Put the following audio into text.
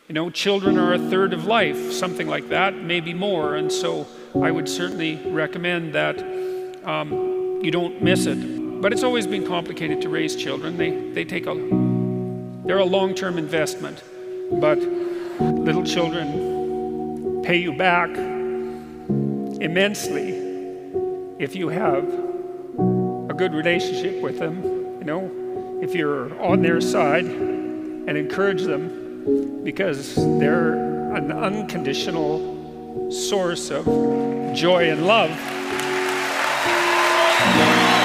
Children are a third of life, something like that, maybe more. And so I would certainly recommend that you don't miss it. But it's always been complicated to raise children. They're a long-term investment. But little children pay you back immensely if you have a good relationship with them. If you're on their side and encourage them, because they're an unconditional source of joy and love.